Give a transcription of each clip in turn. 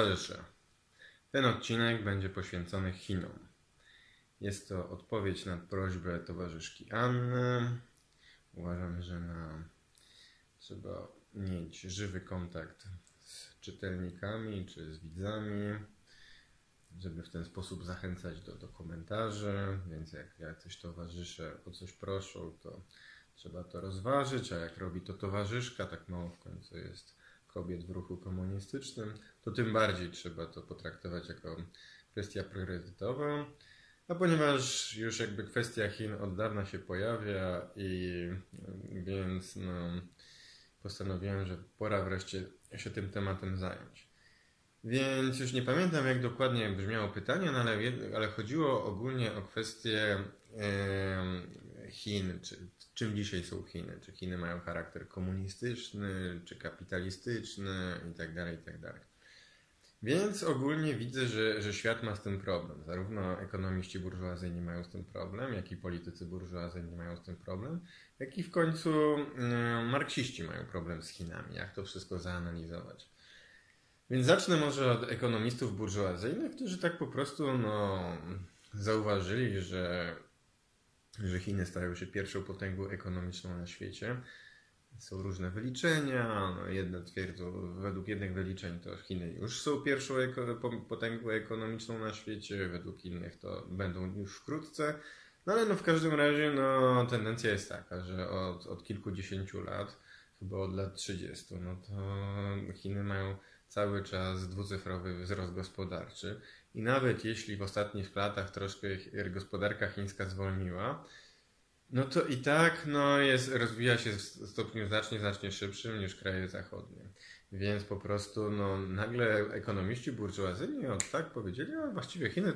towarzysze, ten odcinek będzie poświęcony Chinom. Jest to odpowiedź na prośbę towarzyszki Anny. Uważam, że trzeba mieć żywy kontakt z czytelnikami czy z widzami, żeby w ten sposób zachęcać do komentarzy, więc jak jacyś towarzysze o coś proszą, to trzeba to rozważyć, a jak robi to towarzyszka, tak mało w końcu jest kobiet w ruchu komunistycznym, to tym bardziej trzeba to potraktować jako kwestia priorytetowa. A ponieważ już jakby kwestia Chin od dawna się pojawia więc postanowiłem, że pora wreszcie się tym tematem zająć. Więc już nie pamiętam, jak dokładnie brzmiało pytanie, ale chodziło ogólnie o kwestię Chin, czym dzisiaj są Chiny. Czy Chiny mają charakter komunistyczny, czy kapitalistyczny itd., itd. Więc ogólnie widzę, że świat ma z tym problem. Zarówno ekonomiści burżuazyjni mają z tym problem, jak i politycy burżuazyjni mają z tym problem, jak i w końcu marksiści mają problem z Chinami. Jak to wszystko zanalizować? Więc zacznę może od ekonomistów burżuazyjnych, którzy tak po prostu zauważyli, że Chiny stają się pierwszą potęgą ekonomiczną na świecie. Są różne wyliczenia. Jedne twierdzą, według jednych wyliczeń to Chiny już są pierwszą potęgą ekonomiczną na świecie, według innych to będą już wkrótce. Ale w każdym razie tendencja jest taka, że od kilkudziesięciu lat, chyba od lat 30, to Chiny mają cały czas dwucyfrowy wzrost gospodarczy i nawet jeśli w ostatnich latach troszkę gospodarka chińska zwolniła, to i tak rozwija się w stopniu znacznie szybszym niż kraje zachodnie. Więc po prostu nagle ekonomiści burżuazyjni tak powiedzieli, właściwie Chiny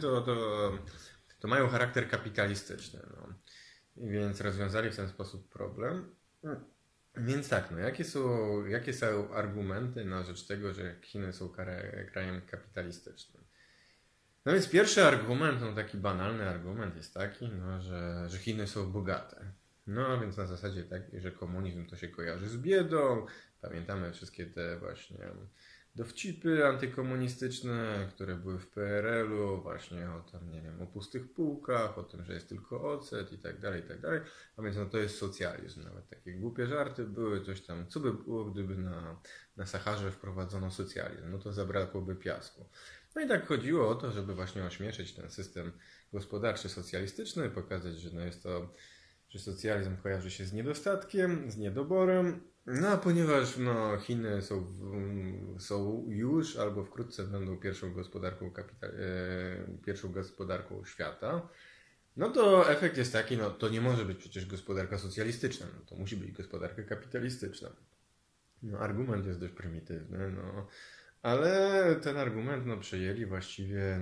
to mają charakter kapitalistyczny. Więc rozwiązali w ten sposób problem. Więc tak, jakie są argumenty na rzecz tego, że Chiny są krajem kapitalistycznym? Więc pierwszy argument, taki banalny argument jest taki, że Chiny są bogate. Więc na zasadzie takiej, że komunizm to się kojarzy z biedą. Pamiętamy wszystkie te właśnie dowcipy antykomunistyczne, które były w PRL-u, właśnie o pustych półkach, o tym, że jest tylko ocet i tak dalej, i tak dalej. A więc to jest socjalizm. Nawet takie głupie żarty były, coś tam, co by było, gdyby na Saharze wprowadzono socjalizm? To zabrakłoby piasku. I tak chodziło o to, żeby właśnie ośmieszyć ten system gospodarczy socjalistyczny, pokazać, że socjalizm kojarzy się z niedostatkiem, z niedoborem. A ponieważ Chiny są już albo wkrótce będą pierwszą gospodarką świata, to efekt jest taki, to nie może być przecież gospodarka socjalistyczna, to musi być gospodarka kapitalistyczna. Argument jest dość prymitywny, ale ten argument przejęli właściwie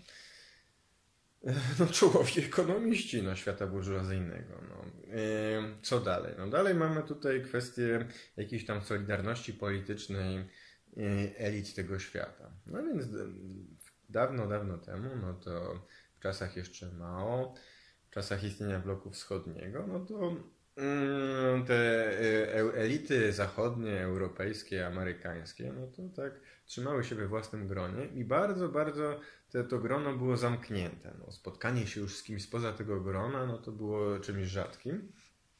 czołowi ekonomiści świata burżuazyjnego. Co dalej? Dalej mamy tutaj kwestię jakiejś tam solidarności politycznej elit tego świata. Więc dawno temu, to w czasach jeszcze Mao, w czasach istnienia bloku wschodniego, to te elity zachodnie, europejskie, amerykańskie, to tak trzymały się we własnym gronie i bardzo to grono było zamknięte. Spotkanie się już z kimś spoza tego grona, to było czymś rzadkim.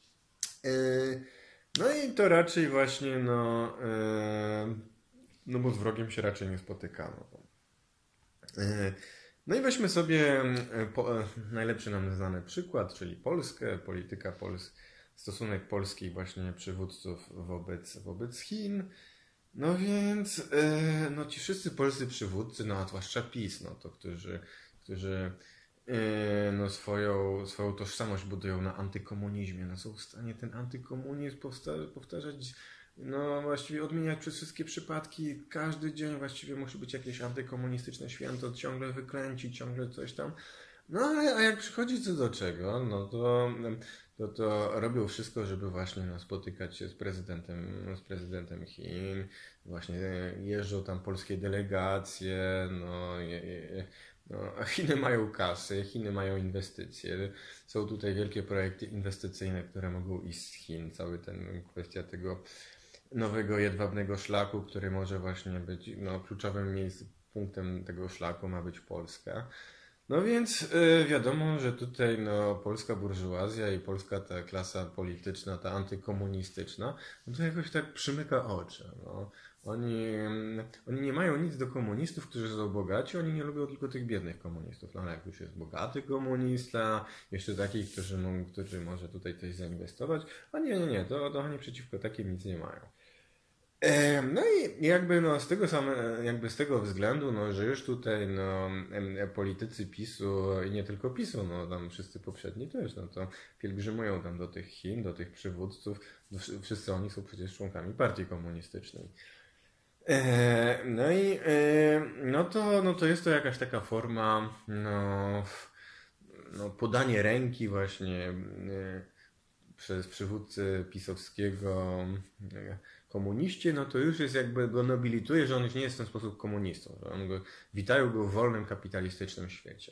I to raczej właśnie, bo z wrogiem się raczej nie spotykano. I weźmy sobie najlepszy nam znany przykład, czyli Polskę, stosunek polskich właśnie przywódców wobec Chin. Więc ci wszyscy polscy przywódcy, a zwłaszcza PiS, którzy swoją tożsamość budują na antykomunizmie, są w stanie ten antykomunizm powtarzać, właściwie odmieniać przez wszystkie przypadki, każdy dzień właściwie musi być jakieś antykomunistyczne święto, ciągle wykręcić, ciągle coś tam. A jak przychodzi co do czego, to robią wszystko, żeby właśnie spotykać się z prezydentem Chin. Właśnie jeżdżą tam polskie delegacje, a Chiny mają kasy, Chiny mają inwestycje. Są tutaj wielkie projekty inwestycyjne, które mogą iść z Chin. Kwestia tego nowego jedwabnego szlaku, który może właśnie być kluczowym punktem tego szlaku ma być Polska. No więc wiadomo, że tutaj no, polska burżuazja i polska ta klasa polityczna, ta antykomunistyczna, no to jakoś tak przymyka oczy. No. Oni nie mają nic do komunistów, którzy są bogaci, oni nie lubią tylko tych biednych komunistów. No ale jak już jest bogaty komunista, jeszcze takich, którzy może tutaj coś zainwestować, a nie, to oni przeciwko takim nic nie mają. No i jakby no z tego względu, no, że już tutaj no, politycy PiS-u i nie tylko PiS-u, no tam wszyscy poprzedni też, no to pielgrzymują tam do tych Chin, do tych przywódców, wszyscy oni są przecież członkami partii komunistycznej. No i no to jest to jakaś taka forma no podanie ręki właśnie przez przywódcę pisowskiego komuniście, no to już jest jakby go nobilituje, że on już nie jest w ten sposób komunistą, że witają go w wolnym kapitalistycznym świecie.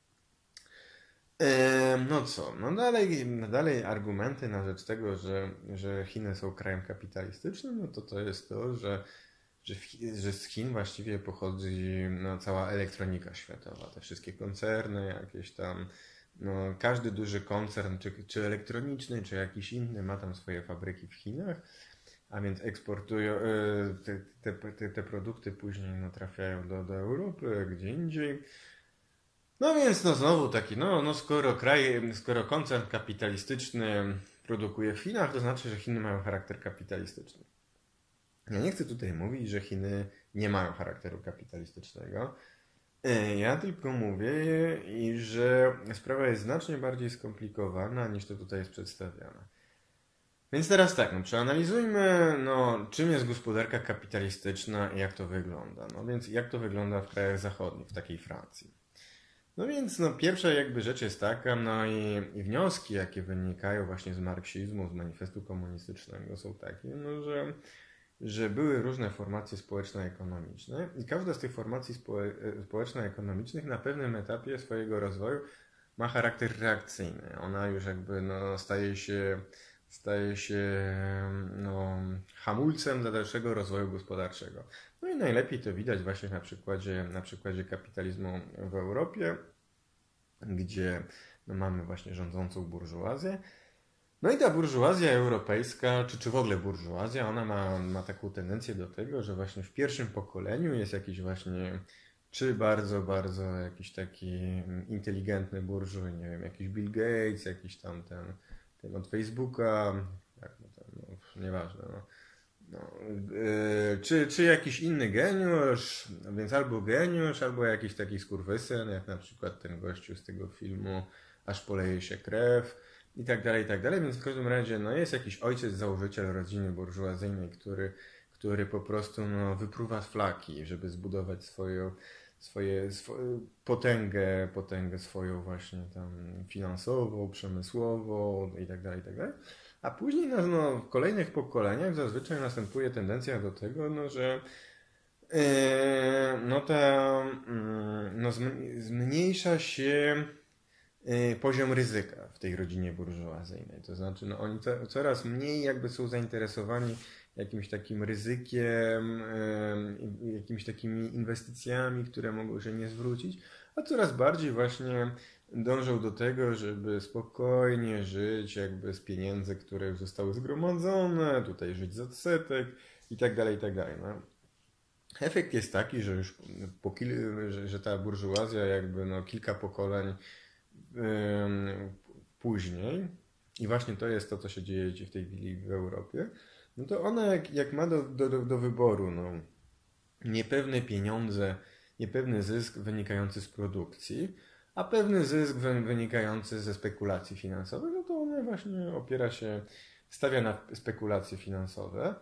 No co, no dalej argumenty na rzecz tego, że Chiny są krajem kapitalistycznym, no to jest to, że z Chin właściwie pochodzi no, cała elektronika światowa, te wszystkie koncerny, jakieś tam, no, każdy duży koncern, czy elektroniczny, czy jakiś inny, ma tam swoje fabryki w Chinach, a więc eksportują, te produkty później no, trafiają do Europy, gdzie indziej. No więc no znowu taki, skoro koncern kapitalistyczny produkuje w Chinach, to znaczy, że Chiny mają charakter kapitalistyczny. Ja nie chcę tutaj mówić, że Chiny nie mają charakteru kapitalistycznego. Ja tylko mówię, że sprawa jest znacznie bardziej skomplikowana niż to tutaj jest przedstawiane. Więc teraz tak, no przeanalizujmy, no, czym jest gospodarka kapitalistyczna i jak to wygląda. No więc jak to wygląda w krajach zachodnich, w takiej Francji. No więc no, pierwsza jakby rzecz jest taka, no i wnioski, jakie wynikają właśnie z marksizmu, z manifestu komunistycznego są takie, no, że były różne formacje społeczno-ekonomiczne i każda z tych formacji społeczno-ekonomicznych na pewnym etapie swojego rozwoju ma charakter reakcyjny. Ona już jakby no, staje się no, hamulcem dla dalszego rozwoju gospodarczego. No i najlepiej to widać właśnie na przykładzie kapitalizmu w Europie, gdzie no, mamy właśnie rządzącą burżuazję. No i ta burżuazja europejska, czy w ogóle burżuazja, ona ma taką tendencję do tego, że właśnie w pierwszym pokoleniu jest jakiś właśnie, czy bardzo, bardzo jakiś taki inteligentny burżuj, nie wiem, jakiś Bill Gates, jakiś tam ten od Facebooka, jak nieważne, czy jakiś inny geniusz, więc albo geniusz, albo jakiś taki skurwysyn, jak na przykład ten gościu z tego filmu Aż poleje się krew i tak dalej, więc w każdym razie no, jest jakiś ojciec, założyciel rodziny burżuazyjnej, który po prostu no, wypruwa z flaki, żeby zbudować swoją potęgę swoją właśnie tam finansową, przemysłową i tak dalej. A później no, w kolejnych pokoleniach zazwyczaj następuje tendencja do tego, no, że zmniejsza się poziom ryzyka w tej rodzinie burżuazyjnej. To znaczy no, oni coraz mniej jakby są zainteresowani jakimś takim ryzykiem, jakimiś takimi inwestycjami, które mogą się nie zwrócić, a coraz bardziej właśnie dążą do tego, żeby spokojnie żyć jakby z pieniędzy, które już zostały zgromadzone, tutaj żyć z odsetek i tak dalej. No. Efekt jest taki, że już że ta burżuazja jakby no, kilka pokoleń później, i właśnie to jest to, co się dzieje w tej chwili w Europie, no to ona jak ma do wyboru no, niepewne pieniądze, niepewny zysk wynikający z produkcji, a pewny zysk wynikający ze spekulacji finansowych, no to ona właśnie stawia na spekulacje finansowe.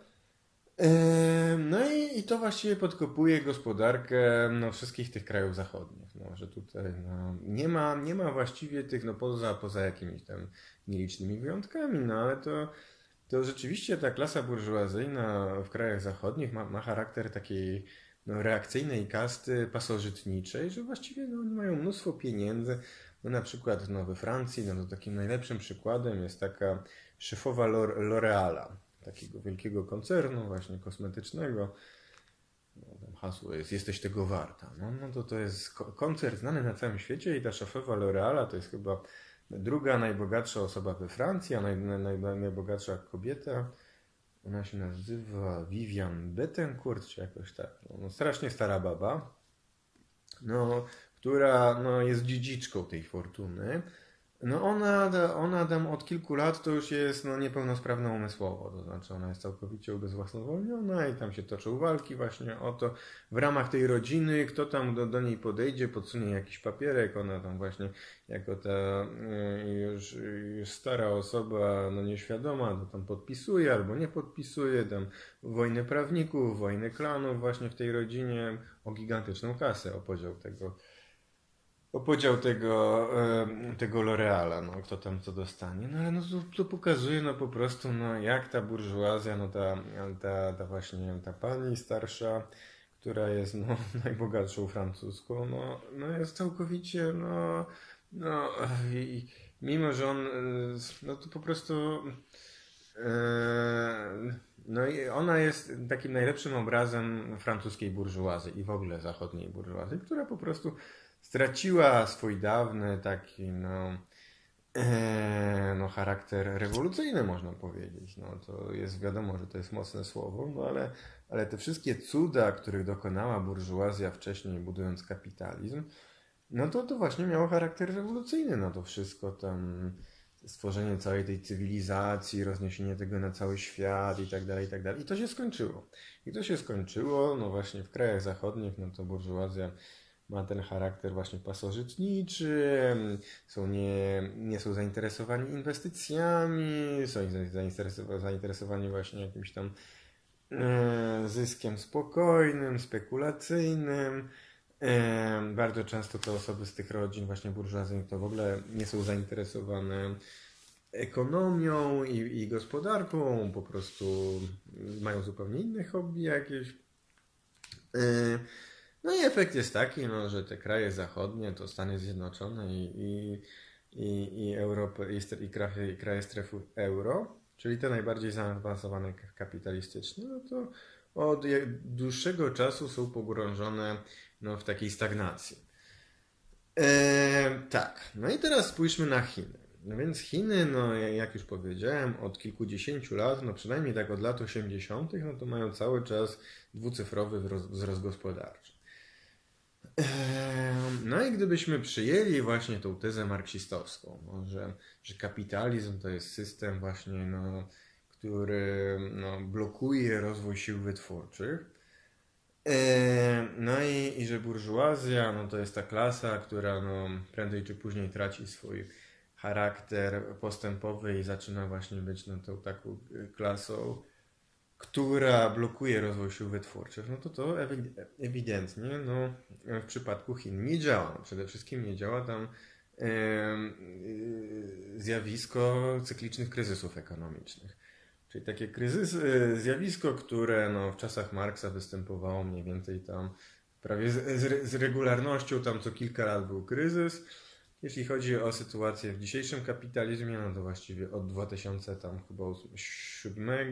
No i to właściwie podkopuje gospodarkę no, wszystkich tych krajów zachodnich. No, że tutaj no, nie ma właściwie tych, no poza jakimiś tam nielicznymi wyjątkami, no ale to rzeczywiście ta klasa burżuazyjna w krajach zachodnich ma charakter takiej no, reakcyjnej kasty pasożytniczej, że właściwie no, oni mają mnóstwo pieniędzy. No, na przykład no, we Francji no, to takim najlepszym przykładem jest taka szefowa L'Oreala, takiego wielkiego koncernu właśnie kosmetycznego, no, hasło jest "jesteś tego warta". No to jest koncert znany na całym świecie i ta szefowa L'Oreala to jest chyba druga najbogatsza osoba we Francji, a najbogatsza kobieta. Ona się nazywa Viviane Bettencourt, czy jakoś tak. No, strasznie stara baba, no, która no, jest dziedziczką tej fortuny. No ona tam od kilku lat to już jest no, niepełnosprawna umysłowo, to znaczy ona jest całkowicie ubezwłasnowolniona i tam się toczą walki właśnie o to w ramach tej rodziny, kto tam do niej podejdzie, podsunie jakiś papierek, ona tam właśnie jako ta już stara osoba, no nieświadoma, to tam podpisuje albo nie podpisuje, tam wojny prawników, wojny klanów właśnie w tej rodzinie o gigantyczną kasę, o podział tego L'Oreala, no kto tam co dostanie, no ale no to pokazuje no po prostu no jak ta burżuazja, no ta właśnie ta pani starsza, która jest no najbogatszą francuską, no jest całkowicie i mimo że on no to po prostu no i ona jest takim najlepszym obrazem francuskiej burżuazji i w ogóle zachodniej burżuazji, która po prostu straciła swój dawny taki charakter rewolucyjny, można powiedzieć. No to jest wiadomo, że to jest mocne słowo, no ale te wszystkie cuda, których dokonała burżuazja wcześniej budując kapitalizm, no to właśnie miało charakter rewolucyjny. No to wszystko tam stworzenie całej tej cywilizacji, rozniesienie tego na cały świat i tak dalej, i tak dalej. I to się skończyło. No właśnie w krajach zachodnich, no to burżuazja ma ten charakter właśnie pasożytniczy, nie są zainteresowani inwestycjami, są zainteresowani właśnie jakimś tam zyskiem spokojnym, spekulacyjnym. Bardzo często te osoby z tych rodzin właśnie burżuazyjnych to w ogóle nie są zainteresowane ekonomią i gospodarką, po prostu mają zupełnie inne hobby jakieś. No i efekt jest taki, no, że te kraje zachodnie, to Stany Zjednoczone i Europę, i kraje strefy euro, czyli te najbardziej zaawansowane kapitalistycznie, no to od dłuższego czasu są pogrążone no, w takiej stagnacji. Tak, no i teraz spójrzmy na Chiny. No więc Chiny, no jak już powiedziałem, od kilkudziesięciu lat, no przynajmniej tak od lat 80., no to mają cały czas dwucyfrowy wzrost gospodarczy. No i gdybyśmy przyjęli właśnie tą tezę marksistowską, no, że kapitalizm to jest system właśnie, no, który no, blokuje rozwój sił wytwórczych, no i że burżuazja no, to jest ta klasa, która no, prędzej czy później traci swój charakter postępowy i zaczyna właśnie być no, tą taką klasą, która blokuje rozwój sił wytwórczych, no to ewidentnie no, w przypadku Chin nie działa. No, przede wszystkim nie działa tam zjawisko cyklicznych kryzysów ekonomicznych. Czyli takie zjawisko, które no, w czasach Marksa występowało mniej więcej tam prawie z regularnością, tam co kilka lat był kryzys. Jeśli chodzi o sytuację w dzisiejszym kapitalizmie, no to właściwie od 2007,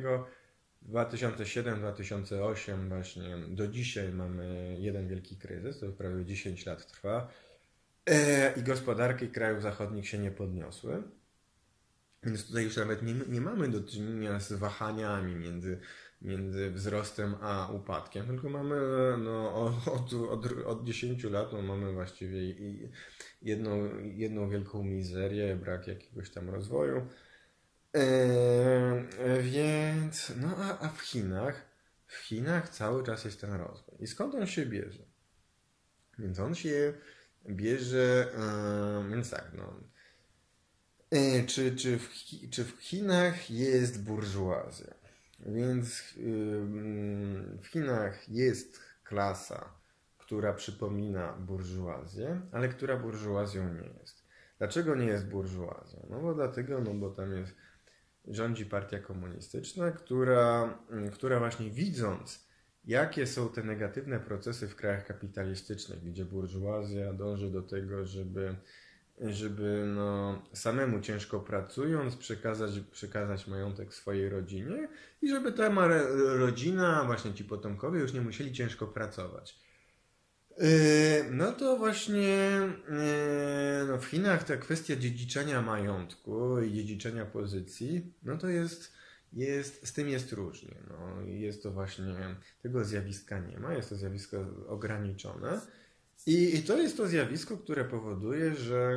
2007-2008 właśnie do dzisiaj mamy jeden wielki kryzys, to prawie 10 lat trwa i gospodarki krajów zachodnich się nie podniosły. Więc tutaj już nawet nie mamy do czynienia z wahaniami między wzrostem a upadkiem, tylko mamy no, od 10 lat no, mamy właściwie jedną wielką mizerię, brak jakiegoś tam rozwoju. Więc, no a w Chinach cały czas jest ten rozwój. I skąd on się bierze? Więc on się bierze, więc tak, no. Czy w Chinach jest burżuazja? Więc w Chinach jest klasa, która przypomina burżuazję, ale która burżuazją nie jest. Dlaczego nie jest burżuazją? No bo dlatego, bo tam rządzi partia komunistyczna, która właśnie widząc, jakie są te negatywne procesy w krajach kapitalistycznych, gdzie burżuazja dąży do tego, żeby żeby no, samemu ciężko pracując przekazać majątek swojej rodzinie i żeby ta rodzina, właśnie ci potomkowie już nie musieli ciężko pracować. No to właśnie no w Chinach ta kwestia dziedziczenia majątku i dziedziczenia pozycji, no to z tym jest różnie. No, jest to właśnie, tego zjawiska nie ma, jest to zjawisko ograniczone i to jest to zjawisko, które powoduje,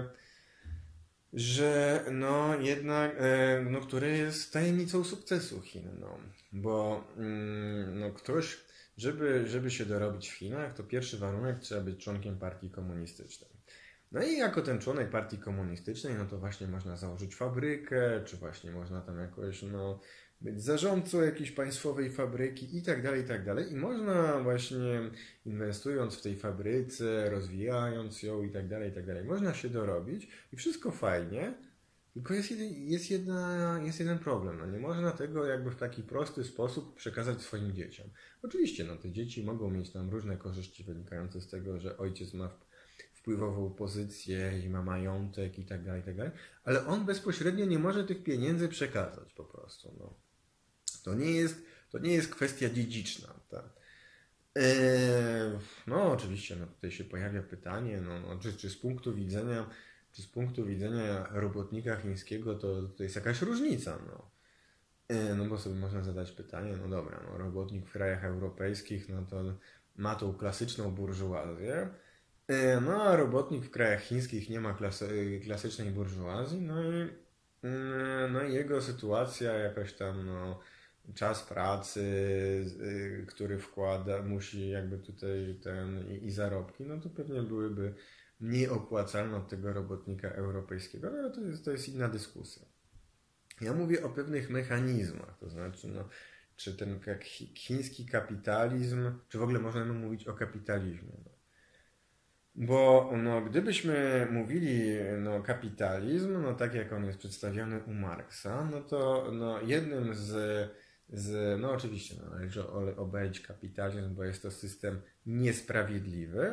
że no jednak, no, które jest tajemnicą sukcesu Chin, no, bo no, ktoś, żeby się dorobić w Chinach, to pierwszy warunek trzeba być członkiem partii komunistycznej. No i jako ten członek partii komunistycznej, no to właśnie można założyć fabrykę, czy właśnie można tam jakoś, no, być zarządcą jakiejś państwowej fabryki i tak dalej, i tak dalej. I można właśnie inwestując w tej fabryce, rozwijając ją i tak dalej, można się dorobić i wszystko fajnie, tylko jest jeden problem. No nie można tego jakby w taki prosty sposób przekazać swoim dzieciom. Oczywiście, no te dzieci mogą mieć tam różne korzyści wynikające z tego, że ojciec ma wpływową pozycję i ma majątek i tak dalej, ale on bezpośrednio nie może tych pieniędzy przekazać po prostu. No. To nie jest kwestia dziedziczna. Tak. No oczywiście, no tutaj się pojawia pytanie, czy z punktu widzenia robotnika chińskiego to jest jakaś różnica. No bo sobie można zadać pytanie, no dobra, no robotnik w krajach europejskich, no to ma tą klasyczną burżuazję, no a robotnik w krajach chińskich nie ma klasycznej burżuazji, no i jego sytuacja jakaś tam, no czas pracy, który musi jakby tutaj i zarobki, no to pewnie byłyby mniej opłacalne od tego robotnika europejskiego, no ale to jest inna dyskusja. Ja mówię o pewnych mechanizmach, to znaczy, no, czy ten chiński kapitalizm, czy w ogóle możemy mówić o kapitalizmie. No. Bo no, gdybyśmy mówili no, kapitalizm, no tak jak on jest przedstawiony u Marksa, no to no, jednym no oczywiście no, należy obejść kapitalizm, bo jest to system niesprawiedliwy,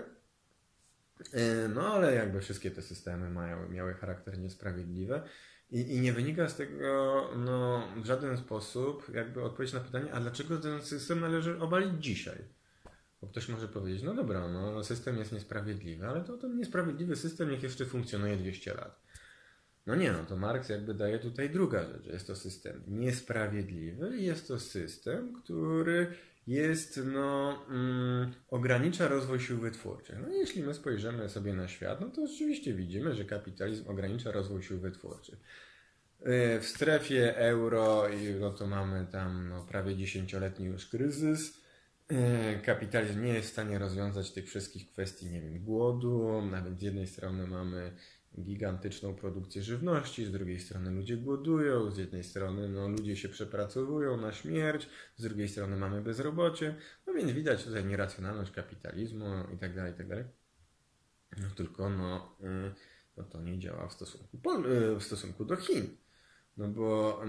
no ale jakby wszystkie te systemy miały charakter niesprawiedliwy i nie wynika z tego no, w żaden sposób jakby odpowiedź na pytanie, a dlaczego ten system należy obalić dzisiaj? Bo ktoś może powiedzieć, no dobra, no system jest niesprawiedliwy, ale to ten niesprawiedliwy system niech jeszcze funkcjonuje 200 lat. No nie, no to Marks jakby daje tutaj druga rzecz, że jest to system niesprawiedliwy i jest to system, który jest, no, ogranicza rozwój sił wytwórczych. No i jeśli my spojrzymy sobie na świat, no to rzeczywiście widzimy, że kapitalizm ogranicza rozwój sił wytwórczych. W strefie euro, no to mamy tam no, prawie 10-letni już kryzys. Kapitalizm nie jest w stanie rozwiązać tych wszystkich kwestii, nie wiem, głodu. Nawet z jednej strony mamy gigantyczną produkcję żywności, z drugiej strony ludzie głodują, z jednej strony no, ludzie się przepracowują na śmierć, z drugiej strony mamy bezrobocie. No więc widać tutaj nieracjonalność kapitalizmu i tak dalej, i tak dalej. No tylko no to nie działa w stosunku do Chin. No bo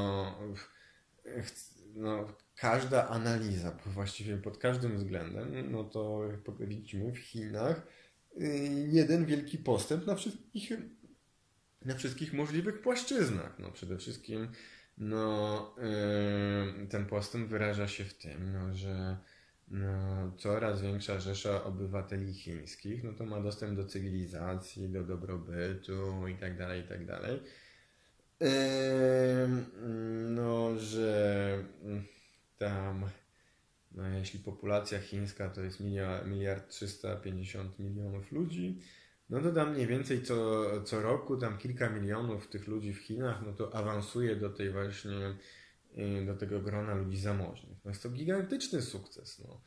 no, każda analiza, właściwie pod każdym względem, no to jak widzimy w Chinach jeden wielki postęp na wszystkich możliwych płaszczyznach. No przede wszystkim no, ten postęp wyraża się w tym, no, że no, coraz większa rzesza obywateli chińskich no to ma dostęp do cywilizacji, do dobrobytu i tak dalej, i tak dalej. No, że tam, no, jeśli populacja chińska to jest 1,350 milionów ludzi, no to tam mniej więcej co roku tam kilka milionów tych ludzi w Chinach, no to awansuje do tej właśnie, do tego grona ludzi zamożnych. No jest to gigantyczny sukces. No.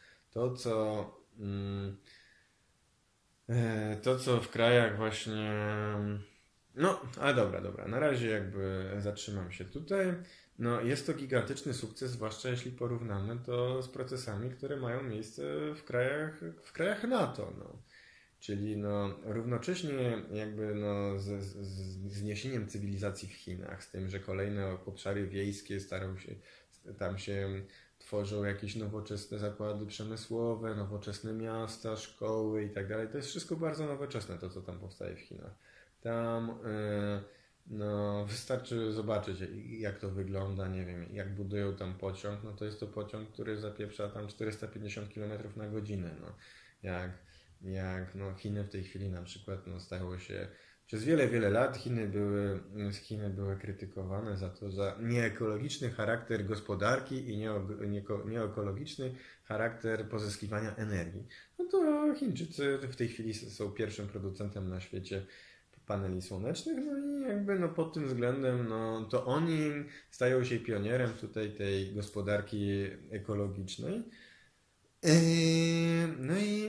To, co w krajach właśnie... No, ale dobra, na razie jakby zatrzymam się tutaj. No, jest to gigantyczny sukces, zwłaszcza jeśli porównamy to z procesami, które mają miejsce w krajach NATO. No. Czyli no, równocześnie jakby no, z zniesieniem cywilizacji w Chinach, z tym, że kolejne obszary wiejskie tam się tworzą jakieś nowoczesne zakłady przemysłowe, nowoczesne miasta, szkoły i tak dalej. To jest wszystko bardzo nowoczesne, to co tam powstaje w Chinach. Tam no, wystarczy zobaczyć, jak to wygląda, nie wiem, jak budują tam pociąg, no to jest to pociąg, który zapieprza tam 450 km na godzinę, no. Jak, jak no, Chiny w tej chwili na przykład no, stało się, przez wiele, wiele lat Chiny były krytykowane za nieekologiczny charakter gospodarki i nieekologiczny charakter pozyskiwania energii. No to Chińczycy w tej chwili są pierwszym producentem na świecie paneli słonecznych, no i jakby no pod tym względem no to oni stają się pionierem tutaj tej gospodarki ekologicznej. No i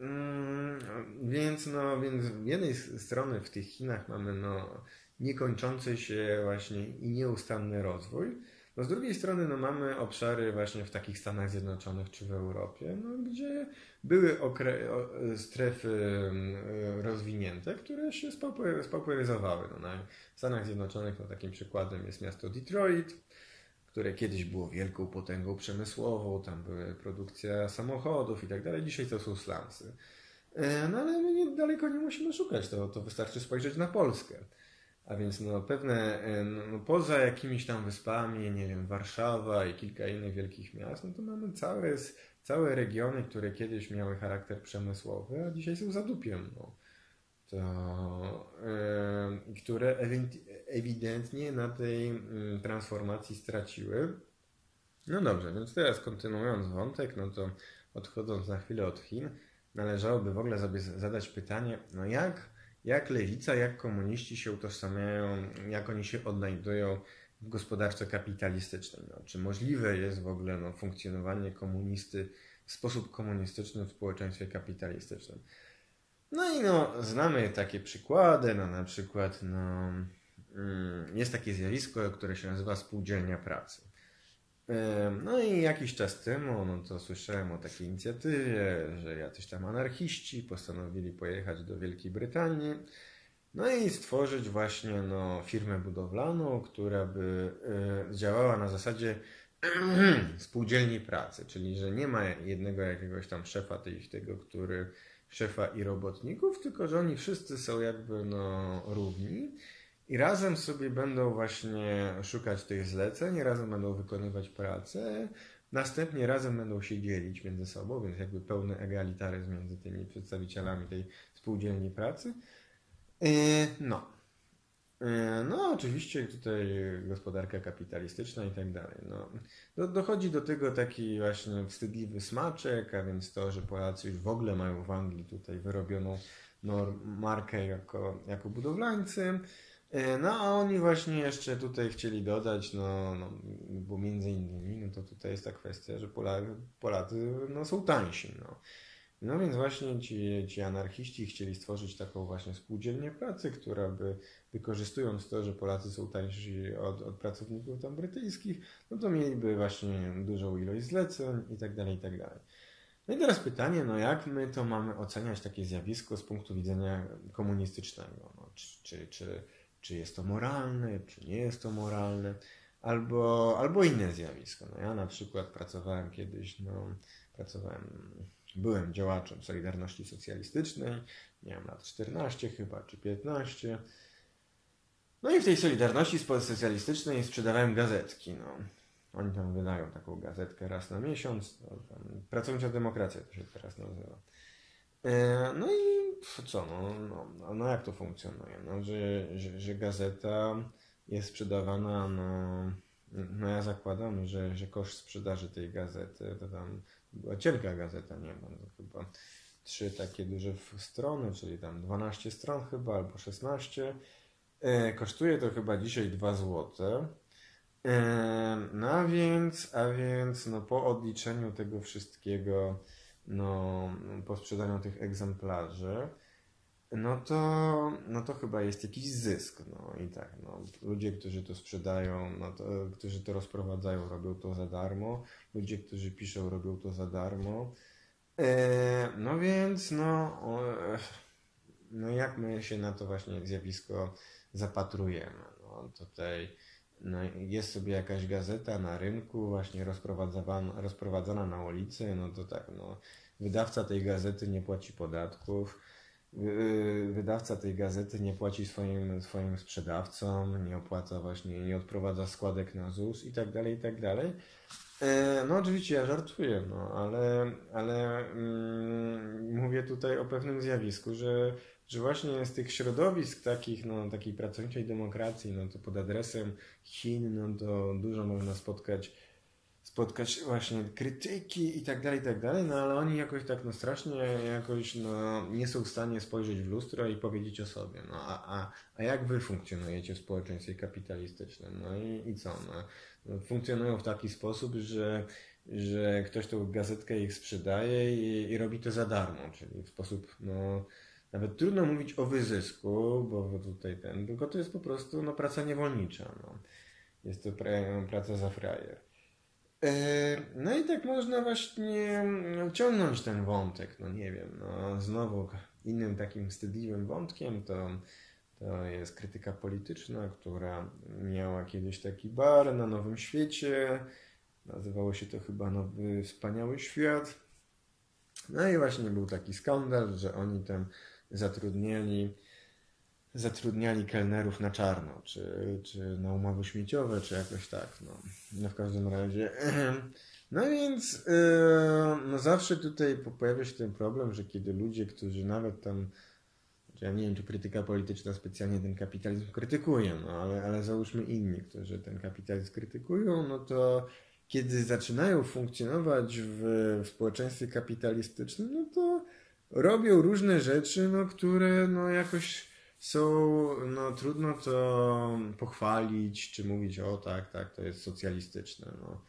więc z jednej strony w tych Chinach mamy no niekończący się właśnie i nieustanny rozwój. No z drugiej strony no mamy obszary właśnie w takich Stanach Zjednoczonych czy w Europie, no, gdzie były strefy rozwinięte, które się spauperyzowały. No, w Stanach Zjednoczonych no, takim przykładem jest miasto Detroit, które kiedyś było wielką potęgą przemysłową, tam była produkcja samochodów i tak dalej. Dzisiaj to są slumsy. No ale my daleko nie musimy szukać, to wystarczy spojrzeć na Polskę. A więc no, pewne, no, poza jakimiś tam wyspami, nie wiem, Warszawa i kilka innych wielkich miast, no to mamy całe regiony, które kiedyś miały charakter przemysłowy, a dzisiaj są zadupiem. No. Które ewidentnie na tej transformacji straciły. No dobrze, więc teraz kontynuując wątek, no to odchodząc na chwilę od Chin, należałoby w ogóle sobie zadać pytanie, no jak lewica, jak komuniści się utożsamiają, jak oni się odnajdują w gospodarce kapitalistycznej. No, czy możliwe jest w ogóle no, funkcjonowanie komunisty w sposób komunistyczny w społeczeństwie kapitalistycznym? No i no, znamy takie przykłady, no na przykład no, jest takie zjawisko, które się nazywa spółdzielnia pracy. No i jakiś czas temu, no to słyszałem o takiej inicjatywie, że jacyś tam anarchiści postanowili pojechać do Wielkiej Brytanii, no i stworzyć właśnie no, firmę budowlaną, która by działała na zasadzie spółdzielni pracy, czyli że nie ma jednego jakiegoś tam szefa i robotników, tylko że oni wszyscy są jakby no, równi. I razem sobie będą właśnie szukać tych zleceń, razem będą wykonywać pracę, następnie razem będą się dzielić między sobą, więc jakby pełny egalitaryzm między tymi przedstawicielami tej spółdzielni pracy. No, oczywiście tutaj gospodarka kapitalistyczna i tak dalej. No, dochodzi do tego taki właśnie wstydliwy smaczek, a więc to, że Polacy już w ogóle mają w Anglii tutaj wyrobioną markę jako budowlańcy. No a oni właśnie jeszcze tutaj chcieli dodać, bo między innymi, no to tutaj jest ta kwestia, że Polacy no, są tańsi. No więc właśnie ci anarchiści chcieli stworzyć taką właśnie spółdzielnię pracy, która by wykorzystując to, że Polacy są tańsi od pracowników tam brytyjskich, no to mieliby właśnie dużą ilość zleceń i tak dalej, i tak dalej. No i teraz pytanie, no jak my to mamy oceniać takie zjawisko z punktu widzenia komunistycznego? No, czy jest to moralne, czy nie jest to moralne, albo inne zjawisko. No ja na przykład pracowałem kiedyś, byłem działaczem Solidarności Socjalistycznej, miałem lat 14 chyba, czy 15. No i w tej Solidarności Socjalistycznej sprzedawałem gazetki. No. Oni tam wydają taką gazetkę raz na miesiąc. Pracownicza Demokracja to się teraz nazywa. No i co? No jak to funkcjonuje? No, że gazeta jest sprzedawana, no ja zakładam, że koszt sprzedaży tej gazety, to tam była cienka gazeta, nie wiem, to chyba 3 takie duże strony, czyli tam 12 stron chyba, albo 16. Kosztuje to chyba dzisiaj 2 zł. No a więc no, po odliczeniu tego wszystkiego, po sprzedaniu tych egzemplarzy, no to chyba jest jakiś zysk. No i tak, ludzie, którzy to sprzedają, którzy to rozprowadzają, robią to za darmo. Ludzie, którzy piszą, robią to za darmo. No więc, jak my się na to właśnie zjawisko zapatrujemy? No tutaj jest sobie jakaś gazeta na rynku, właśnie rozprowadzana na ulicy, no to tak, wydawca tej gazety nie płaci podatków. wydawca tej gazety nie płaci swoim sprzedawcom, nie opłaca właśnie, nie odprowadza składek na ZUS i tak dalej, i tak dalej. No oczywiście ja żartuję, no ale mówię tutaj o pewnym zjawisku, że właśnie z tych środowisk takich, no takiej pracowniczej demokracji, no to pod adresem Chin, no to dużo można spotkać właśnie krytyki i tak dalej, no ale oni jakoś tak no strasznie jakoś no nie są w stanie spojrzeć w lustro i powiedzieć o sobie, no a jak wy funkcjonujecie w społeczeństwie kapitalistycznym, no i co, no funkcjonują w taki sposób, że ktoś tą gazetkę ich sprzedaje i robi to za darmo, czyli w sposób, no nawet trudno mówić o wyzysku, bo tutaj tylko to jest po prostu no praca niewolnicza, no. Jest to praca za frajer. No i tak można właśnie ciągnąć ten wątek, no nie wiem, no znowu innym takim wstydliwym wątkiem to jest krytyka polityczna, która miała kiedyś taki bar na Nowym Świecie, nazywało się to chyba Nowy Wspaniały Świat. No i właśnie był taki skandal, że oni tam zatrudniali kelnerów na czarno, czy na umowy śmieciowe, czy jakoś tak, no w każdym razie. No więc no zawsze tutaj pojawia się ten problem, że kiedy ludzie, którzy nawet tam, ja nie wiem, czy krytyka polityczna specjalnie ten kapitalizm krytykuje, no ale załóżmy inni, którzy ten kapitalizm krytykują, no to kiedy zaczynają funkcjonować w społeczeństwie kapitalistycznym, no to robią różne rzeczy, no które no jakoś są, no trudno to pochwalić, czy mówić, o tak, to jest socjalistyczne, no.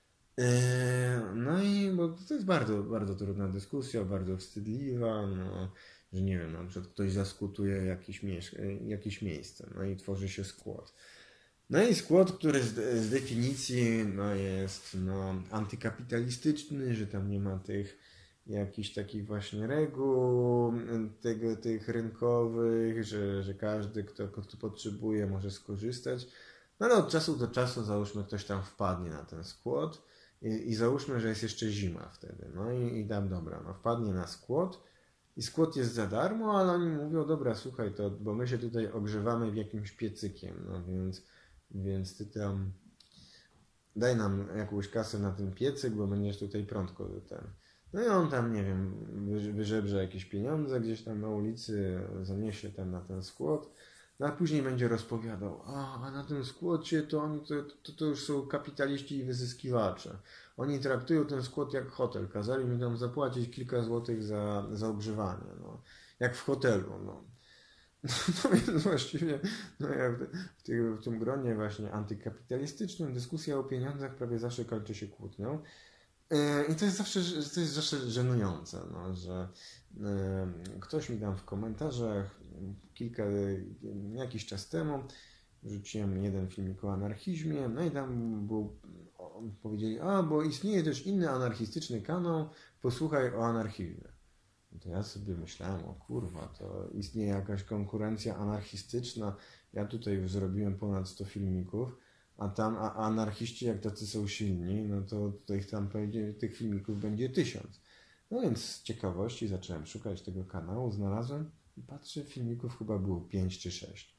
No i bo to jest bardzo, bardzo trudna dyskusja, bardzo wstydliwa, no, że nie wiem, na przykład ktoś zaskutuje jakieś miejsce, no i tworzy się skład. No i skład, który z definicji no jest no, antykapitalistyczny, że tam nie ma tych jakichś takich właśnie reguł tych rynkowych, że każdy, kto potrzebuje, może skorzystać. No ale od czasu do czasu załóżmy ktoś tam wpadnie na ten skład i załóżmy, że jest jeszcze zima wtedy. No i tam dobra, no wpadnie na skład i skład jest za darmo, ale oni mówią, dobra, słuchaj, to bo my się tutaj ogrzewamy w jakimś piecykiem, no więc ty tam daj nam jakąś kasę na ten piecyk, bo będziesz tutaj prądko ten. No i on tam, nie wiem, wyżebrze jakieś pieniądze gdzieś tam na ulicy, zaniesie tam na ten skład, no a później będzie rozpowiadał, a na tym składzie to oni to już są kapitaliści i wyzyskiwacze. Oni traktują ten skład jak hotel, kazali mi tam zapłacić kilka złotych za ogrzewanie, no. Jak w hotelu, no. No więc właściwie no ja w tym gronie właśnie antykapitalistycznym dyskusja o pieniądzach prawie zawsze kończy się kłótnią. I to jest zawsze żenujące, no, że ktoś mi tam w komentarzach jakiś czas temu rzuciłem jeden filmik o anarchizmie, no i tam powiedzieli, bo istnieje też inny anarchistyczny kanał, posłuchaj o anarchizmie. No to ja sobie myślałem, o kurwa, to istnieje jakaś konkurencja anarchistyczna, ja tutaj już zrobiłem ponad 100 filmików, a anarchiści jak tacy są silni, no to ich tam tych filmików będzie 1000. No więc z ciekawości zacząłem szukać tego kanału, znalazłem i patrzę, filmików chyba było 5 czy 6.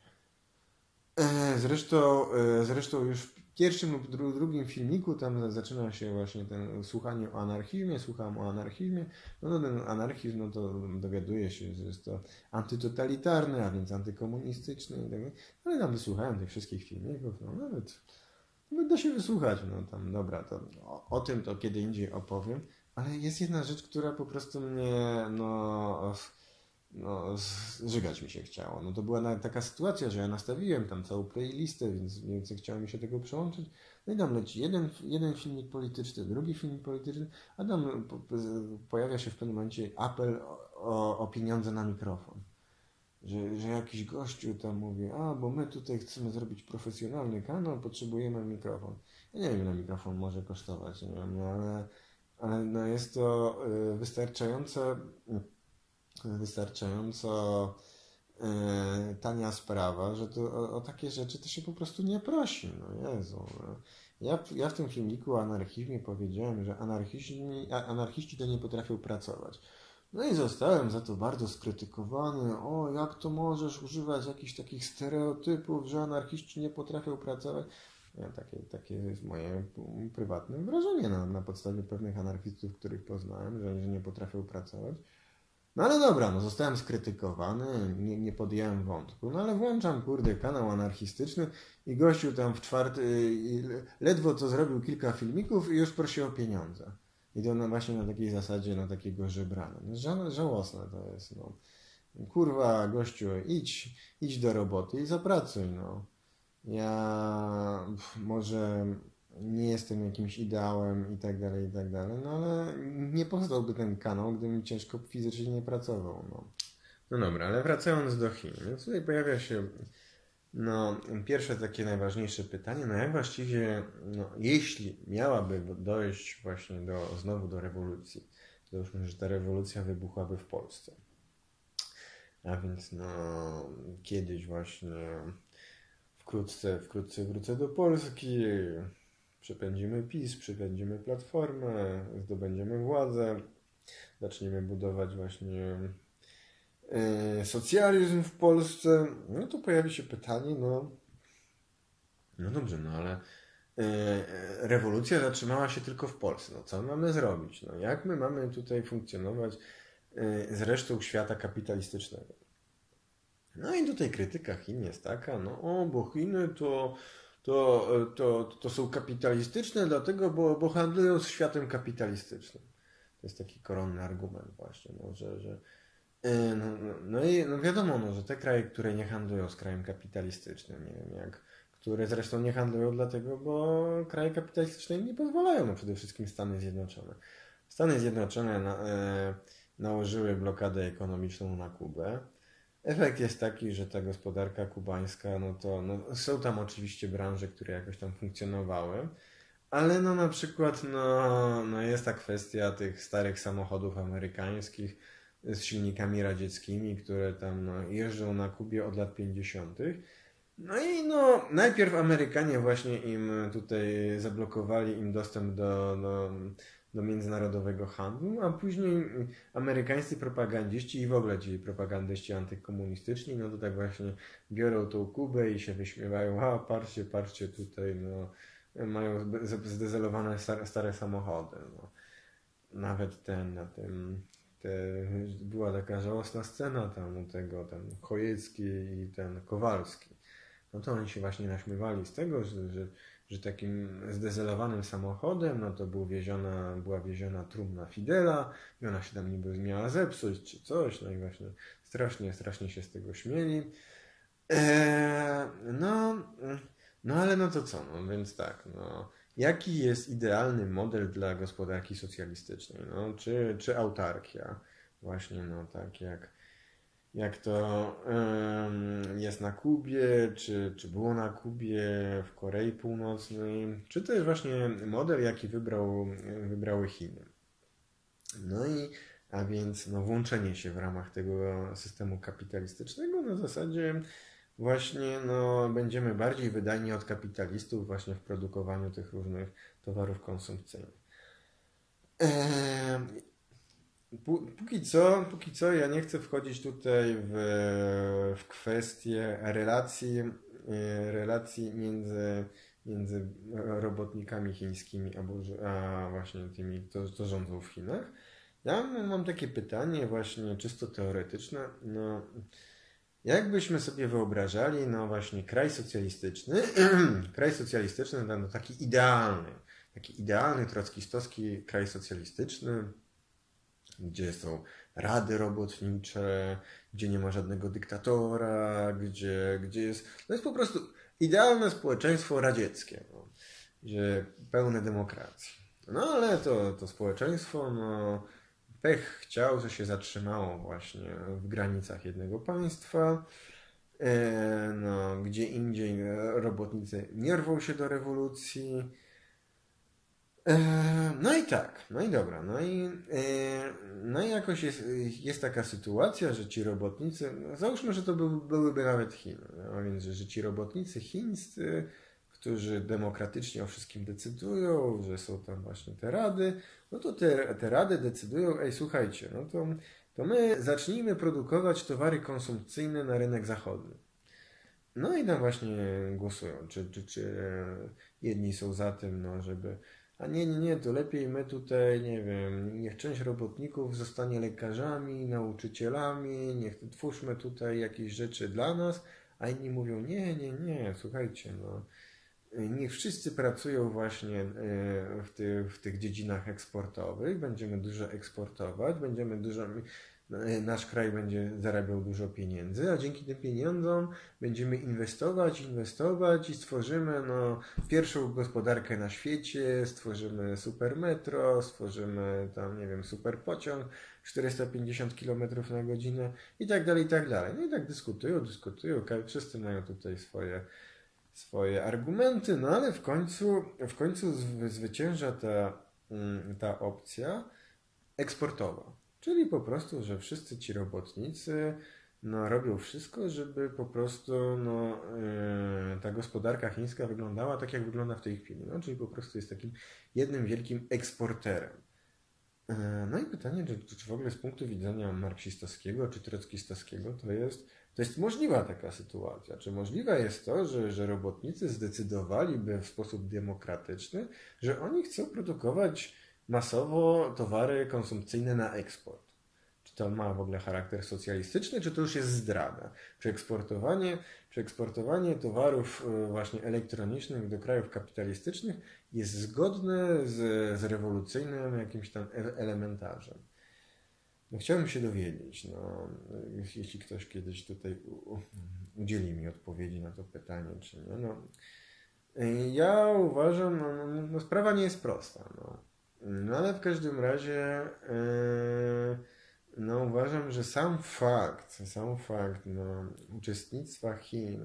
Zresztą już w pierwszym lub drugim filmiku tam zaczyna się właśnie słuchanie o anarchizmie, słucham o anarchizmie, no ten anarchizm, no to dowiaduje się, że jest to antytotalitarny, a więc antykomunistyczny i tak dalej, ale tam wysłuchałem tych wszystkich filmików, no nawet da się wysłuchać, no tam dobra, to o tym to kiedy indziej opowiem, ale jest jedna rzecz, która po prostu mnie, zżygać mi się chciało. No to była taka sytuacja, że ja nastawiłem tam całą playlistę, więc chciało mi się tego przełączyć. No i tam leci jeden filmik polityczny, drugi filmik polityczny, a tam pojawia się w pewnym momencie apel o pieniądze na mikrofon. Że jakiś gościu tam mówi, bo my tutaj chcemy zrobić profesjonalny kanał, potrzebujemy mikrofon. Ja nie wiem, ile mikrofon może kosztować, nie wiem, no ale no jest to wystarczająco tania sprawa, że to o takie rzeczy to się po prostu nie prosi. No Jezu. Ja w tym filmiku o anarchizmie powiedziałem, że anarchiści to nie potrafią pracować. No i zostałem za to bardzo skrytykowany. O, jak to możesz używać jakichś takich stereotypów, że anarchiści nie potrafią pracować? Takie jest moje prywatne wrażenie na podstawie pewnych anarchistów, których poznałem, że nie potrafią pracować. No ale dobra, no zostałem skrytykowany, nie podjąłem wątku, no ale włączam, kurde, kanał anarchistyczny i gościu tam w ledwo co zrobił kilka filmików i już prosi o pieniądze. I to właśnie na takiej zasadzie, na takiego żebrania. No, żałosne to jest, no. Kurwa, gościu, idź do roboty i zapracuj, no. Ja może nie jestem jakimś ideałem i tak dalej, no ale nie powstałby ten kanał, gdybym ciężko fizycznie nie pracował, no. No dobra, ale wracając do Chin, więc tutaj pojawia się pierwsze takie najważniejsze pytanie, no jak właściwie, jeśli miałaby dojść właśnie znowu do rewolucji, to już że ta rewolucja wybuchłaby w Polsce. A więc kiedyś właśnie wkrótce wrócę do Polski, przepędzimy PiS, przepędzimy Platformę, zdobędziemy władzę, zaczniemy budować właśnie socjalizm w Polsce, no to pojawi się pytanie, no dobrze, no ale rewolucja zatrzymała się tylko w Polsce, no co mamy zrobić? No jak my mamy tutaj funkcjonować z resztą świata kapitalistycznego? No i tutaj krytyka Chin jest taka, bo Chiny to są kapitalistyczne, dlatego, bo handlują z światem kapitalistycznym. To jest taki koronny argument właśnie, wiadomo, że te kraje, które nie handlują z krajem kapitalistycznym, nie wiem które zresztą nie handlują dlatego, bo kraje kapitalistyczne im nie pozwalają, przede wszystkim Stany Zjednoczone. Stany Zjednoczone nałożyły blokadę ekonomiczną na Kubę. Efekt jest taki, że ta gospodarka kubańska, są tam oczywiście branże, które jakoś tam funkcjonowały, ale na przykład jest ta kwestia tych starych samochodów amerykańskich z silnikami radzieckimi, które tam jeżdżą na Kubie od lat 50. Najpierw Amerykanie właśnie im tutaj zablokowali im dostęp do międzynarodowego handlu, a później amerykańscy propagandziści i w ogóle ci propagandyści antykomunistyczni, to tak właśnie biorą tą Kubę i się wyśmiewają, patrzcie tutaj, mają zdezelowane stare samochody. Nawet była taka żałosna scena tam u tego, ten Chojecki i ten Kowalski. To oni się właśnie naśmiewali z tego, że takim zdezelowanym samochodem, to była wieziona trumna Fidela i ona się tam niby miała zepsuć czy coś, i właśnie strasznie się z tego śmieli. Ale to co, więc tak, jaki jest idealny model dla gospodarki socjalistycznej, czy autarkia, właśnie, tak jak to jest na Kubie, czy było na Kubie, w Korei Północnej, czy też właśnie model, jaki wybrały Chiny. A więc włączenie się w ramach tego systemu kapitalistycznego na zasadzie właśnie będziemy bardziej wydajni od kapitalistów właśnie w produkowaniu tych różnych towarów konsumpcyjnych. Póki co ja nie chcę wchodzić tutaj w kwestie relacji między robotnikami chińskimi a właśnie tymi, co rządzą w Chinach. Ja mam takie pytanie właśnie czysto teoretyczne. Jak byśmy sobie wyobrażali, właśnie kraj socjalistyczny, taki idealny trockistowski kraj socjalistyczny, gdzie są rady robotnicze, gdzie nie ma żadnego dyktatora, gdzie jest po prostu idealne społeczeństwo radzieckie, gdzie pełne demokracji. Ale to społeczeństwo, pech chciał, że się zatrzymało właśnie w granicach jednego państwa, gdzie indziej robotnicy nie rwą się do rewolucji. I dobra, i jakoś jest taka sytuacja, że ci robotnicy, załóżmy, że to byłyby nawet Chiny, a więc, że ci robotnicy chińscy, którzy demokratycznie o wszystkim decydują, że są tam właśnie te rady, to te rady decydują, słuchajcie, to to my zacznijmy produkować towary konsumpcyjne na rynek zachodni. No i tam właśnie głosują, czy jedni są za tym, no żeby, a nie, to lepiej my tutaj, nie wiem, niech część robotników zostanie lekarzami, nauczycielami, niech twórzmy tutaj jakieś rzeczy dla nas, a inni mówią, nie, słuchajcie, no, niech wszyscy pracują właśnie w tych dziedzinach eksportowych, będziemy dużo eksportować, nasz kraj będzie zarabiał dużo pieniędzy, a dzięki tym pieniądzom będziemy inwestować i stworzymy pierwszą gospodarkę na świecie, stworzymy super metro, stworzymy tam, nie wiem, super pociąg 450 km na godzinę i tak dalej, i tak dalej. No i tak dyskutują, wszyscy mają tutaj swoje argumenty, no ale w końcu zwycięża ta opcja eksportowa. Czyli po prostu, że wszyscy ci robotnicy robią wszystko, żeby po prostu ta gospodarka chińska wyglądała tak, jak wygląda w tej chwili. No, czyli po prostu jest takim jednym wielkim eksporterem. No i pytanie, czy w ogóle z punktu widzenia marksistowskiego czy trockistowskiego to jest możliwa taka sytuacja? Czy możliwe jest to, że robotnicy zdecydowaliby w sposób demokratyczny, że oni chcą produkować masowo towary konsumpcyjne na eksport? Czy to ma w ogóle charakter socjalistyczny, czy to już jest zdrada? Czy eksportowanie towarów właśnie elektronicznych do krajów kapitalistycznych jest zgodne z rewolucyjnym jakimś tam elementarzem? No, chciałbym się dowiedzieć, jeśli ktoś kiedyś tutaj udzieli mi odpowiedzi na to pytanie, czy nie. Ja uważam, sprawa nie jest prosta, no ale w każdym razie uważam, że sam fakt uczestnictwa Chin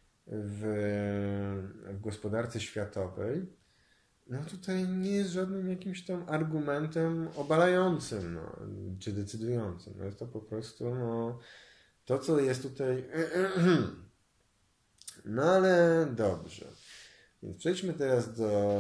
w gospodarce światowej tutaj nie jest żadnym jakimś tam argumentem obalającym, czy decydującym. Jest to po prostu to, co jest tutaj. No ale dobrze. Więc przejdźmy teraz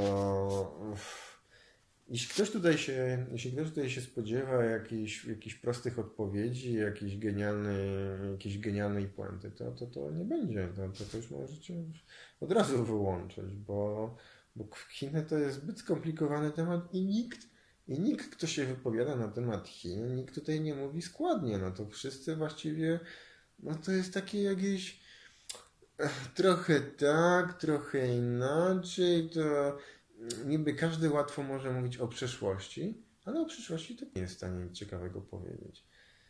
jeśli ktoś tutaj się spodziewa jakichś prostych odpowiedzi, jakiejś genialnej puenty, to nie będzie. To już możecie od razu wyłączyć, bo Chiny to jest zbyt skomplikowany temat i nikt, kto się wypowiada na temat Chin, nikt tutaj nie mówi składnie. To wszyscy właściwie, to jest takie jakieś trochę tak, trochę inaczej, to niby każdy łatwo może mówić o przyszłości, ale o przyszłości to nie jest w stanie nic ciekawego powiedzieć.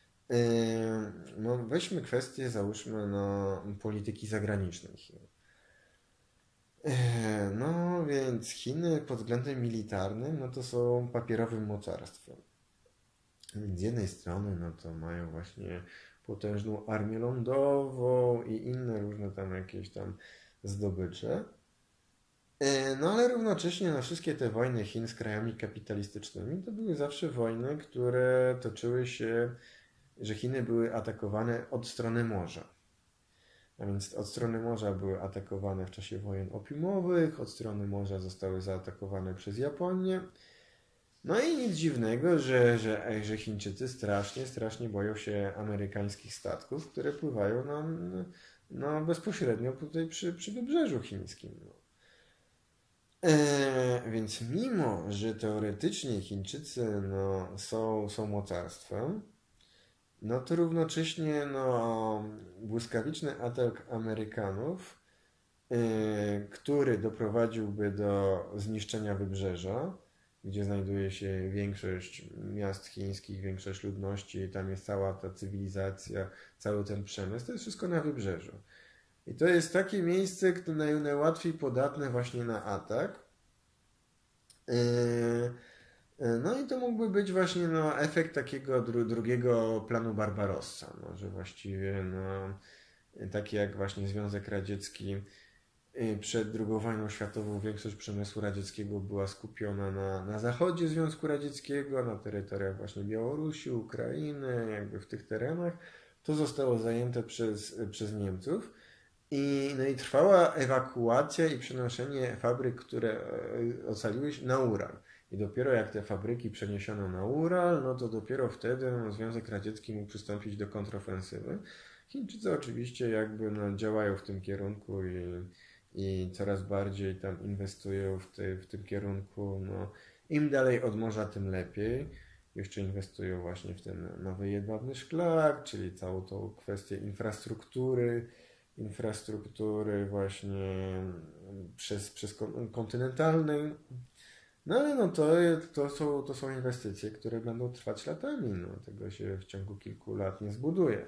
Weźmy kwestię, załóżmy, polityki zagranicznej Chin. Więc Chiny pod względem militarnym, to są papierowym mocarstwem. Z jednej strony, to mają właśnie potężną armię lądową i inne różne tam jakieś tam zdobycze. Ale równocześnie wszystkie te wojny Chin z krajami kapitalistycznymi to były zawsze wojny, które toczyły się, że Chiny były atakowane od strony morza. A więc od strony morza były atakowane w czasie wojen opiumowych, od strony morza zostały zaatakowane przez Japonię. I nic dziwnego, że Chińczycy strasznie boją się amerykańskich statków, które pływają nam bezpośrednio tutaj przy wybrzeżu chińskim. Więc mimo, że teoretycznie Chińczycy są mocarstwem, to równocześnie błyskawiczny atak Amerykanów, który doprowadziłby do zniszczenia wybrzeża, gdzie znajduje się większość miast chińskich, większość ludności, tam jest cała ta cywilizacja, cały ten przemysł, to jest wszystko na wybrzeżu. I to jest takie miejsce, które najłatwiej podatne właśnie na atak. I to mógłby być właśnie efekt takiego drugiego planu Barbarossa, że właściwie taki jak właśnie Związek Radziecki przed II wojną światową większość przemysłu radzieckiego była skupiona na zachodzie Związku Radzieckiego, na terytoriach właśnie Białorusi, Ukrainy, jakby w tych terenach. To zostało zajęte przez Niemców. I trwała ewakuacja i przenoszenie fabryk, które ocaliły się, na Ural. I dopiero jak te fabryki przeniesiono na Ural, no to dopiero wtedy Związek Radziecki mógł przystąpić do kontrofensywy. Chińczycy oczywiście jakby działają w tym kierunku i coraz bardziej tam inwestują w tym kierunku. No, im dalej od morza, tym lepiej. Jeszcze inwestują właśnie w ten nowy jedwabny szlak, czyli całą tą kwestię infrastruktury właśnie przez kontynentalny. No ale no to są inwestycje, które będą trwać latami. No, tego się w ciągu kilku lat nie zbuduje.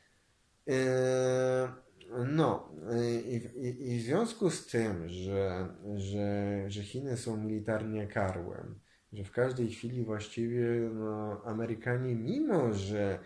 I w związku z tym, że Chiny są militarnie karłem, że w każdej chwili właściwie Amerykanie, mimo że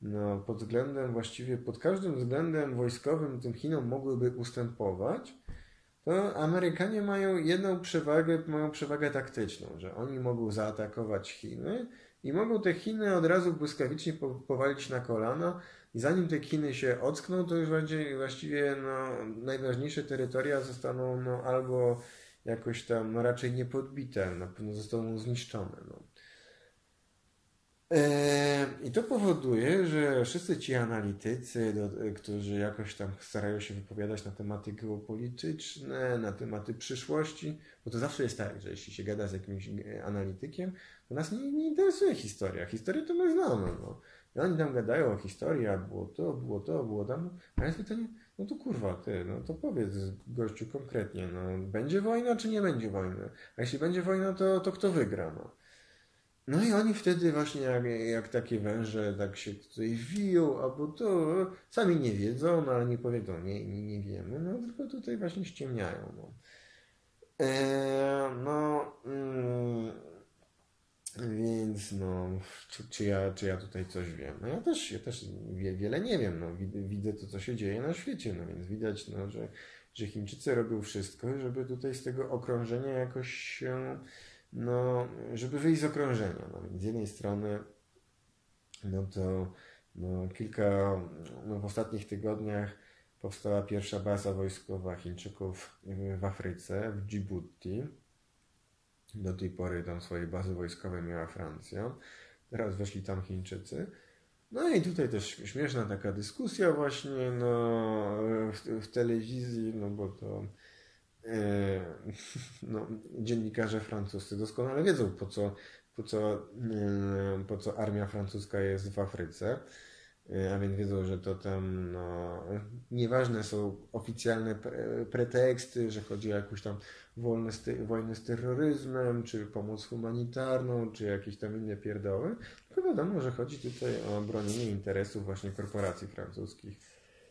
pod każdym względem wojskowym tym Chinom mogłyby ustępować, to Amerykanie mają mają przewagę taktyczną, że oni mogą zaatakować Chiny i mogą te Chiny od razu błyskawicznie powalić na kolana i zanim te Chiny się ockną, to już będzie właściwie najważniejsze terytoria zostaną albo jakoś tam raczej niepodbite, na pewno zostaną zniszczone. I to powoduje, że wszyscy ci analitycy, którzy jakoś tam starają się wypowiadać na tematy geopolityczne, na tematy przyszłości, bo to zawsze jest tak, że jeśli się gada z jakimś analitykiem, to nas nie interesuje historia. Historię to my znamy. I oni tam gadają o historii, a było tam. A jest pytanie, no to kurwa, to powiedz gościu konkretnie, będzie wojna czy nie będzie wojny? A jeśli będzie wojna, to kto wygra? No i oni wtedy właśnie jak takie węże tak się tutaj wiją, albo to sami nie wiedzą, ale nie powiedzą, nie wiemy, tylko tutaj właśnie ściemniają. Więc czy ja tutaj coś wiem? Ja też wiele nie wiem, widzę to, co się dzieje na świecie, więc widać, że Chińczycy robią wszystko, żeby tutaj z tego okrążenia jakoś się żeby wyjść z okrążenia. Więc z jednej strony w ostatnich tygodniach powstała pierwsza baza wojskowa Chińczyków w Afryce, w Djibouti. Do tej pory tam swoje bazy wojskowe miała Francja. Teraz weszli tam Chińczycy. I tutaj też śmieszna taka dyskusja właśnie w telewizji, bo to dziennikarze francuscy doskonale wiedzą, po co armia francuska jest w Afryce, a więc wiedzą, że to tam nieważne są oficjalne preteksty, że chodzi o jakąś tam wojnę z terroryzmem, czy pomoc humanitarną, czy jakieś tam inne pierdoły, tylko wiadomo, że chodzi tutaj o bronienie interesów właśnie korporacji francuskich.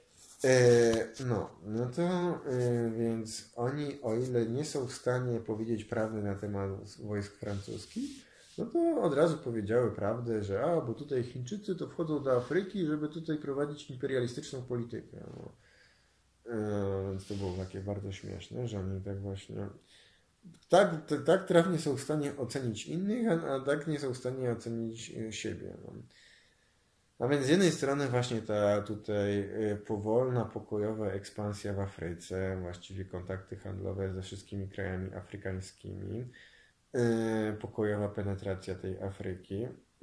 Więc oni, o ile nie są w stanie powiedzieć prawdy na temat wojsk francuskich, to od razu powiedziały prawdę, że bo tutaj Chińczycy to wchodzą do Afryki, żeby tutaj prowadzić imperialistyczną politykę. Więc to było takie bardzo śmieszne, że oni tak właśnie tak trafnie są w stanie ocenić innych, a tak nie są w stanie ocenić siebie. A więc z jednej strony właśnie ta tutaj powolna, pokojowa ekspansja w Afryce, właściwie kontakty handlowe ze wszystkimi krajami afrykańskimi, pokojowa penetracja tej Afryki.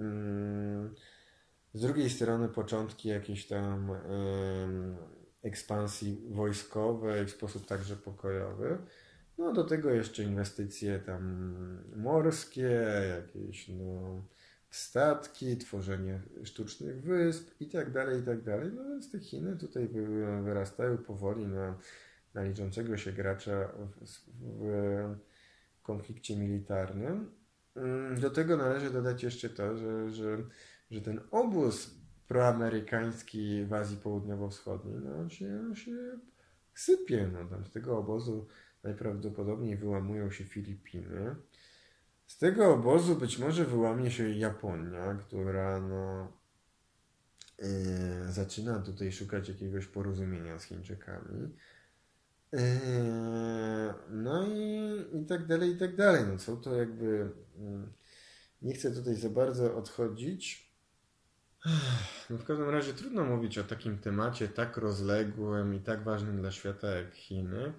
Z drugiej strony początki jakiejś tam ekspansji wojskowej w sposób także pokojowy. Do tego jeszcze inwestycje tam morskie, jakieś statki, tworzenie sztucznych wysp i tak dalej, i tak dalej. Więc te Chiny tutaj wyrastają powoli na liczącego się gracza w konflikcie militarnym. Do tego należy dodać jeszcze to, że ten obóz proamerykański w Azji Południowo-Wschodniej się sypie. Tam z tego obozu najprawdopodobniej wyłamują się Filipiny. Z tego obozu być może wyłamie się Japonia, która zaczyna tutaj szukać jakiegoś porozumienia z Chińczykami. I tak dalej, i tak dalej. Są to jakby... Nie chcę tutaj za bardzo odchodzić. W każdym razie trudno mówić o takim temacie tak rozległym i tak ważnym dla świata jak Chiny.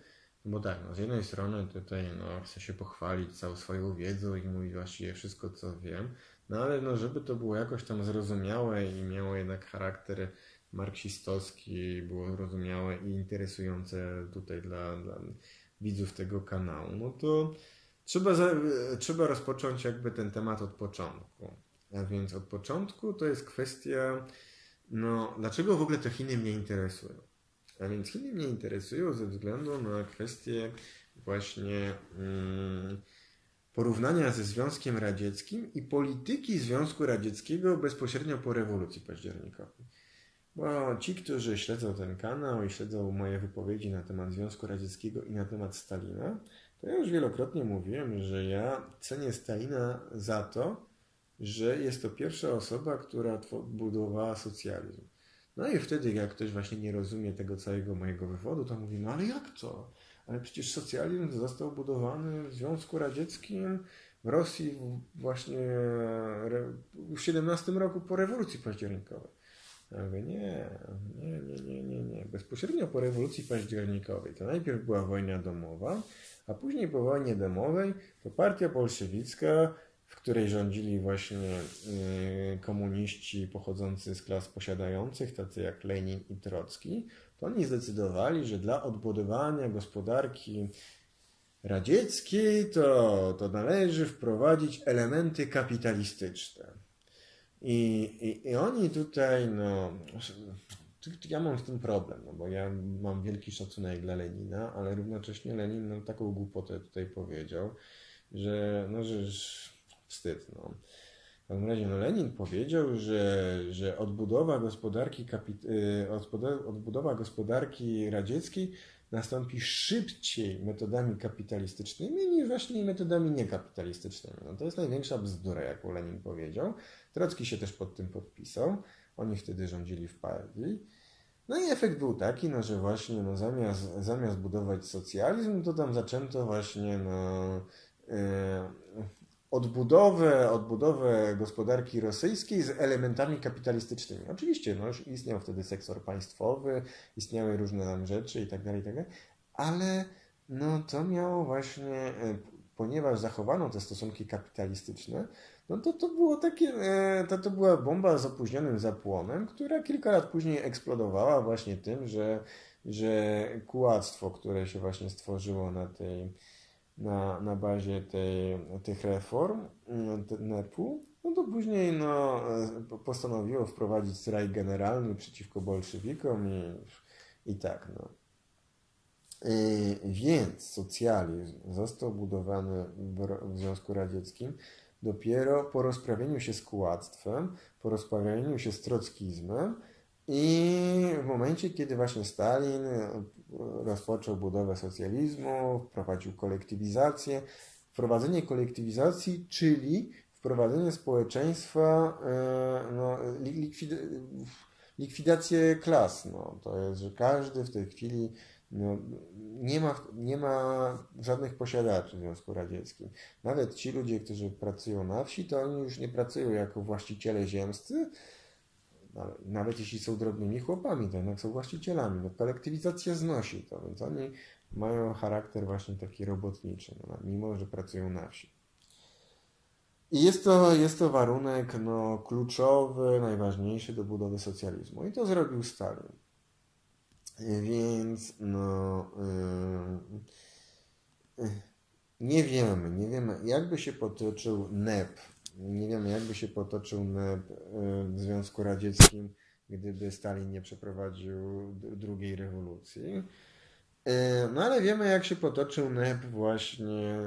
Bo tak, no, z jednej strony tutaj no, chcę się pochwalić całą swoją wiedzą i mówić właściwie wszystko, co wiem, no ale no, żeby to było jakoś tam zrozumiałe i miało jednak charakter marksistowski, było zrozumiałe i interesujące tutaj dla widzów tego kanału, no to trzeba rozpocząć jakby ten temat od początku. A więc od początku to jest kwestia, no dlaczego w ogóle te Chiny mnie interesują? A więc Chiny mnie interesują ze względu na kwestię właśnie porównania ze Związkiem Radzieckim i polityki Związku Radzieckiego bezpośrednio po rewolucji październikowej. Bo ci, którzy śledzą ten kanał i śledzą moje wypowiedzi na temat Związku Radzieckiego i na temat Stalina, to ja już wielokrotnie mówiłem, że ja cenię Stalina za to, że jest to pierwsza osoba, która budowała socjalizm. No i wtedy, jak ktoś właśnie nie rozumie tego całego mojego wywodu, to mówi, no ale jak to? Ale przecież socjalizm został budowany w Związku Radzieckim, w Rosji właśnie w 17 roku po rewolucji październikowej. Ja mówię, nie. Bezpośrednio po rewolucji październikowej to najpierw była wojna domowa, a później po wojnie domowej to partia bolszewicka, w której rządzili właśnie komuniści pochodzący z klas posiadających, tacy jak Lenin i Trocki, to oni zdecydowali, że dla odbudowania gospodarki radzieckiej to należy wprowadzić elementy kapitalistyczne. I oni tutaj, no, ja mam z tym problem, no bo ja mam wielki szacunek dla Lenina, ale równocześnie Lenin nam taką głupotę tutaj powiedział, że wstyd, no. W każdym razie, no Lenin powiedział, że odbudowa gospodarki radzieckiej nastąpi szybciej metodami kapitalistycznymi niż właśnie metodami niekapitalistycznymi. No to jest największa bzdura, jaką Lenin powiedział. Trocki się też pod tym podpisał. Oni wtedy rządzili w partii. No i efekt był taki, no, że właśnie no, zamiast budować socjalizm, to tam zaczęto właśnie odbudowę gospodarki rosyjskiej z elementami kapitalistycznymi. Oczywiście no, już istniał wtedy sektor państwowy, istniały różne tam rzeczy i tak dalej, ale no, to miało właśnie, ponieważ zachowano te stosunki kapitalistyczne, no to było takie, to była bomba z opóźnionym zapłonem, która kilka lat później eksplodowała właśnie tym, że kułactwo, które się właśnie stworzyło na bazie tych reform NEP-u, no to później no, postanowiło wprowadzić strajk generalny przeciwko bolszewikom i tak. No. Więc socjalizm został budowany w Związku Radzieckim dopiero po rozprawieniu się z kułactwem, po rozprawieniu się z trockizmem i w momencie, kiedy właśnie Stalin rozpoczął budowę socjalizmu, wprowadził kolektywizację. Wprowadzenie kolektywizacji, czyli wprowadzenie społeczeństwa, no, likwidację klas. No, to jest, że każdy w tej chwili no, nie ma żadnych posiadaczy w Związku Radzieckim. Nawet ci ludzie, którzy pracują na wsi, to oni już nie pracują jako właściciele ziemscy, nawet jeśli są drobnymi chłopami, to jednak są właścicielami. No, kolektywizacja znosi to, więc oni mają charakter właśnie taki robotniczy, no, mimo że pracują na wsi. I jest to warunek no, kluczowy, najważniejszy do budowy socjalizmu. I to zrobił Stalin. Więc no, nie wiemy jakby się potoczył NEP. Nie wiemy, jakby się potoczył NEP w Związku Radzieckim, gdyby Stalin nie przeprowadził drugiej rewolucji. No ale wiemy, jak się potoczył NEP właśnie,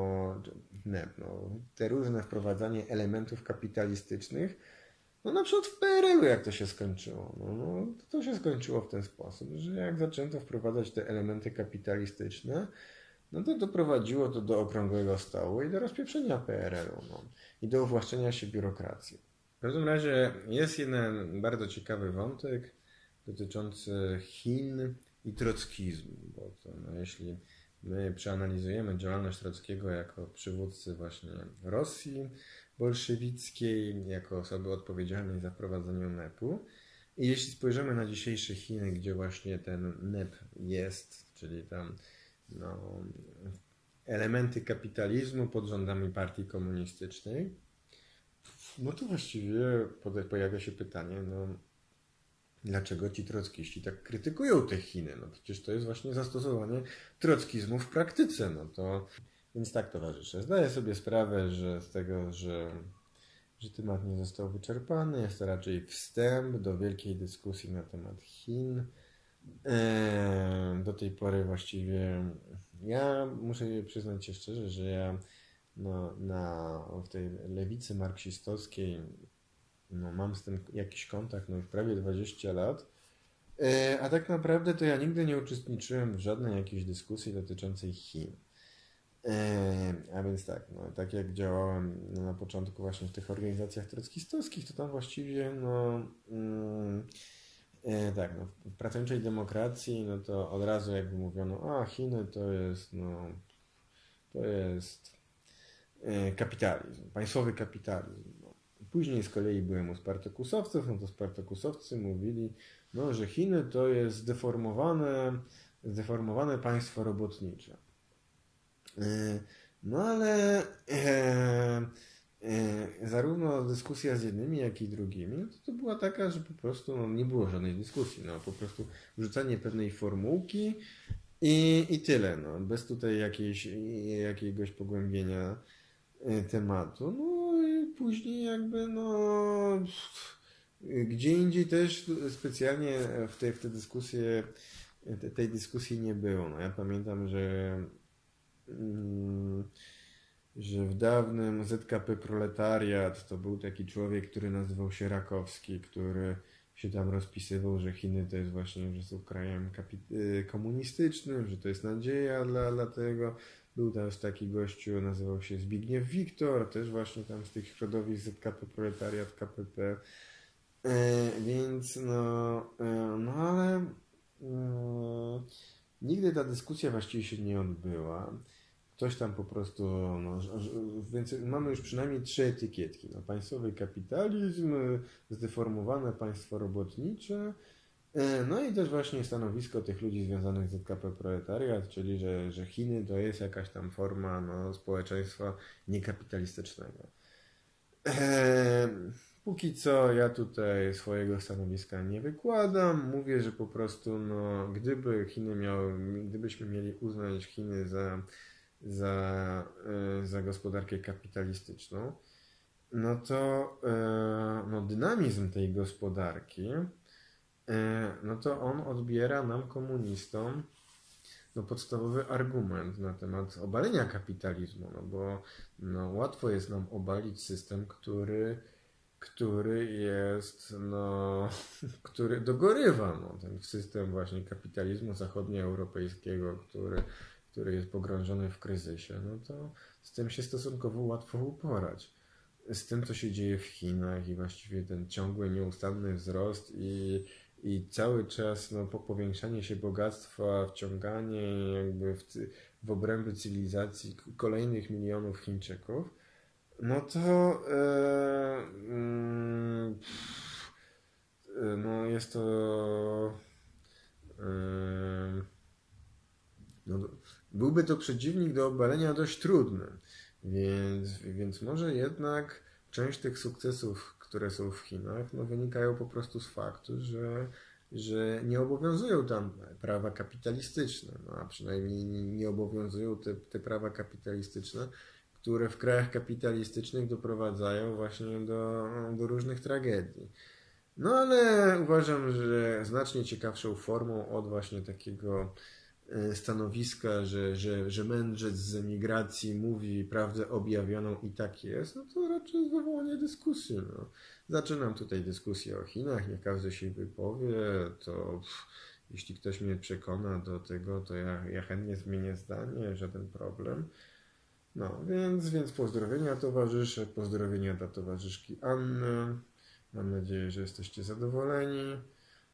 te różne wprowadzanie elementów kapitalistycznych. No na przykład w PRL-u jak to się skończyło. To się skończyło w ten sposób, że jak zaczęto wprowadzać te elementy kapitalistyczne, no to doprowadziło to do okrągłego stołu i do rozpieprzenia PRL-u i do uwłaszczenia się biurokracji. W każdym razie jest jeden bardzo ciekawy wątek dotyczący Chin i trockizmu, bo to, jeśli my przeanalizujemy działalność Trockiego jako przywódcy właśnie Rosji bolszewickiej, jako osoby odpowiedzialnej za wprowadzenie NEP-u i jeśli spojrzymy na dzisiejsze Chiny, gdzie właśnie ten NEP jest, czyli tam no, elementy kapitalizmu pod rządami partii komunistycznej, no to właściwie pojawia się pytanie, no dlaczego ci trockiści tak krytykują te Chiny? No przecież to jest właśnie zastosowanie trockizmu w praktyce, no to... Więc tak, towarzysze, zdaję sobie sprawę, że z tego, że temat nie został wyczerpany, jest to raczej wstęp do wielkiej dyskusji na temat Chin. Do tej pory właściwie ja muszę przyznać się szczerze, że ja w tej lewicy marksistowskiej mam z tym jakiś kontakt już prawie 20 lat, a tak naprawdę to ja nigdy nie uczestniczyłem w żadnej jakiejś dyskusji dotyczącej Chin. A więc tak, tak jak działałem na początku właśnie w tych organizacjach trockistowskich, to tam właściwie w pracowniczej demokracji, no to od razu jakby mówiono, a Chiny to jest kapitalizm, państwowy kapitalizm. No. Później z kolei byłem u spartakusowców, no to spartakusowcy mówili, że Chiny to jest zdeformowane państwo robotnicze. No ale zarówno dyskusja z jednymi, jak i drugimi, to była taka, że po prostu nie było żadnej dyskusji, po prostu wrzucanie pewnej formułki i tyle, bez tutaj jakiegoś pogłębienia tematu. No i później jakby gdzie indziej też specjalnie w te dyskusje, tej dyskusji nie było. Ja pamiętam, że w dawnym ZKP Proletariat to był taki człowiek, który nazywał się Rakowski, który się tam rozpisywał, że Chiny to jest właśnie, że są krajem komunistycznym, że to jest nadzieja dla tego. Był też taki gościu, nazywał się Zbigniew Wiktor, też właśnie tam z tych środowisk ZKP Proletariat, KPP. Więc ale nigdy ta dyskusja właściwie się nie odbyła. Ktoś tam po prostu, więc mamy już przynajmniej 3 etykietki. Państwowy kapitalizm, zdeformowane państwo robotnicze, i też właśnie stanowisko tych ludzi związanych z ZKP Proletariat, czyli że Chiny to jest jakaś tam forma społeczeństwa niekapitalistycznego. Póki co ja tutaj swojego stanowiska nie wykładam. Mówię, że po prostu gdybyśmy mieli uznać Chiny za gospodarkę kapitalistyczną, to dynamizm tej gospodarki, to on odbiera nam, komunistom, podstawowy argument na temat obalenia kapitalizmu, bo łatwo jest nam obalić system, który jest, który dogorywa, ten system właśnie kapitalizmu zachodnioeuropejskiego, który jest pogrążony w kryzysie, to z tym się stosunkowo łatwo uporać. Z tym, co się dzieje w Chinach i właściwie ten ciągły, nieustanny wzrost i cały czas powiększanie się bogactwa, wciąganie jakby w obręby cywilizacji kolejnych milionów Chińczyków, jest to byłby to przeciwnik do obalenia dość trudny, więc może jednak część tych sukcesów, które są w Chinach, wynikają po prostu z faktu, że nie obowiązują tam prawa kapitalistyczne, a przynajmniej nie obowiązują te prawa kapitalistyczne, które w krajach kapitalistycznych doprowadzają właśnie do różnych tragedii. Ale uważam, że znacznie ciekawszą formą od właśnie takiego stanowiska, że mędrzec z emigracji mówi prawdę objawioną i tak jest, to raczej jest wywołanie dyskusji. Zaczynam tutaj dyskusję o Chinach, niech każdy się wypowie, to jeśli ktoś mnie przekona do tego, to ja chętnie zmienię zdanie, żaden problem. Więc pozdrowienia towarzysze, pozdrowienia dla towarzyszki Anny. Mam nadzieję, że jesteście zadowoleni.